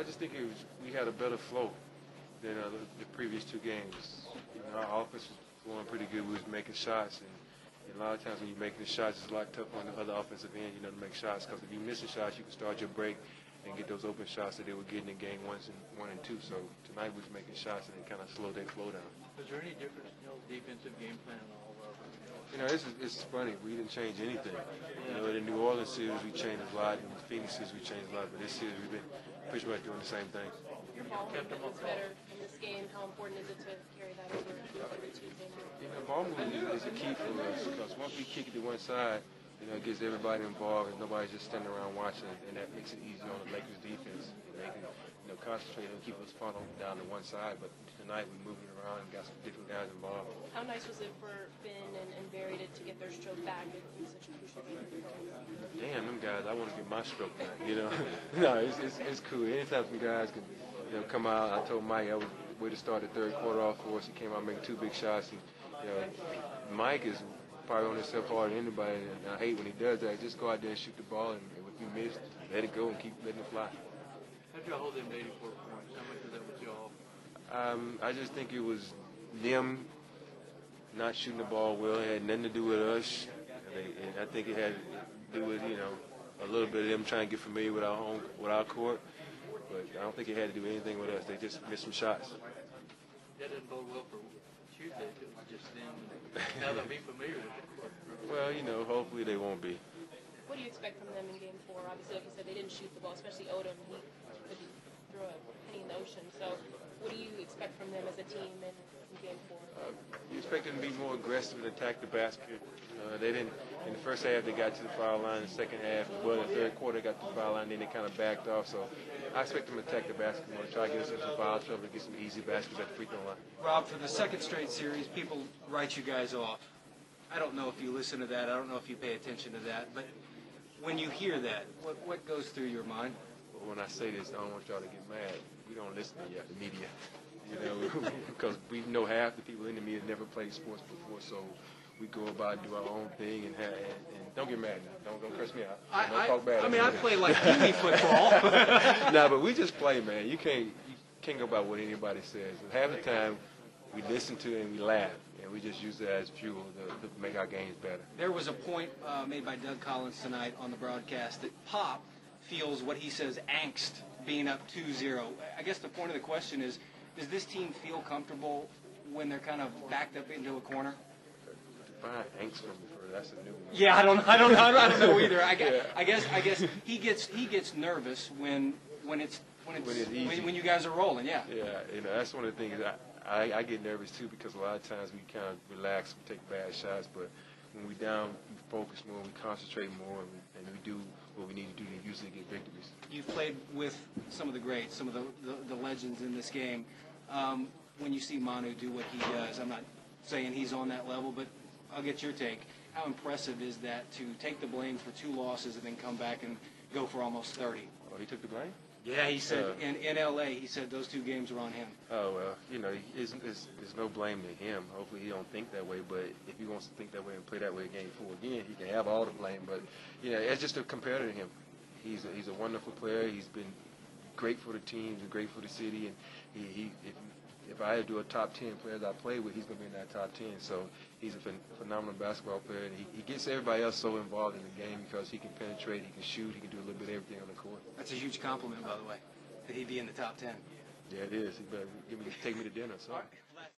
I just think we had a better flow than the previous two games. Our offense was going pretty good. We was making shots, and a lot of times when you're making the shots, it's a lot tougher on the other offensive end, to make shots. Because if you miss a shot, you can start your break and get those open shots that they were getting in game one and two. So tonight we was making shots, and it kind of slowed their flow down. Was there any difference, defensive game plan at all? It's funny. We didn't change anything. In the New Orleans series, we changed a lot. In the Phoenix series, we changed a lot. But this series, we've been pretty much doing the same thing. Your ball movement is better in this game. How important is it to carry that over every Tuesday night? Ball movement is a key for us because once we kick it to one side, it gets everybody involved and nobody's just standing around watching, and that makes it easier on the Lakers' defense. They can concentrate and keep us funneled down to one side. But tonight we're moving around and got some different guys involved. How nice was it for Finn and Barry to get their stroke back in such a crucial game? Damn, them guys! I want to get my stroke back. No, it's cool. Anytime some guys can come out. I told Mike I was way to start the third quarter off for us. He came out making two big shots. And, Mike is probably on himself harder than anybody, and I hate when he does that. Just go out there and shoot the ball, and if you miss, let it go and keep letting it fly. How did y'all hold them to 84 points? How much was that with y'all? I just think it was them not shooting the ball well. It had nothing to do with us. And I think it had to do with, a little bit of them trying to get familiar with our court. But I don't think it had to do anything with us. They just missed some shots. That doesn't bode well for Tuesday, just them. Now they'll be familiar with the court. Well, hopefully they won't be. What do you expect from them in Game 4? Obviously, like you said, they didn't shoot the ball, especially Odom. He couldn't throw a penny in the ocean. So what do you expect from them as a team in Game 4? You expect them to be more aggressive and attack the basket. They didn't. In the first half, they got to the foul line. In the second half, in the third quarter, they got to the foul line. Then they kind of backed off. So I expect them to attack the basket more, try to get us into some foul trouble, get some easy baskets at the free throw line. Rob, for the second straight series, people write you guys off. I don't know if you listen to that. I don't know if you pay attention to that. But when you hear that, what goes through your mind? Well, when I say this, I don't want y'all to get mad. We don't listen to the media, because we know half the people in the media never played sports before, so we go about and do our own thing, and don't get mad now. Don't curse me out. Don't talk bad. I play like Kiwi football. Nah, but we just play, man. You can't go by what anybody says. And half the time, we listen to it and we laugh, and we just use it as fuel to make our games better. There was a point made by Doug Collins tonight on the broadcast that Pop feels what he says angst being up 2-0. I guess the point of the question is, does this team feel comfortable when they're kind of backed up into a corner? Define angst for me. That's a new one. Yeah, I don't know either. I guess he gets nervous when you guys are rolling. Yeah. Yeah, that's one of the things. I get nervous too, because a lot of times we kind of relax, we take bad shots, but when we down, we focus more, we concentrate more, and we do what we need to do to usually get victories. You've played with some of the greats, some of the legends in this game. When you see Manu do what he does, I'm not saying he's on that level, but I'll get your take. How impressive is that to take the blame for 2 losses and then come back and go for almost 30? Oh, he took the blame? Yeah, he said in L.A., he said those 2 games were on him. Oh, well, there's no blame to him. Hopefully he don't think that way, but if he wants to think that way and play that way Game 4 again, he can have all the blame. But, it's just a competitor to him. He's a wonderful player. He's been great for the team, and great for the city, and if I had to do a top 10 players I play with, he's going to be in that top 10. So he's a phenomenal basketball player, and he gets everybody else so involved in the game because he can penetrate, he can shoot, he can do a little bit of everything on the court. That's a huge compliment, by the way, that he'd be in the top 10. Yeah, it is. He better take me to dinner. So.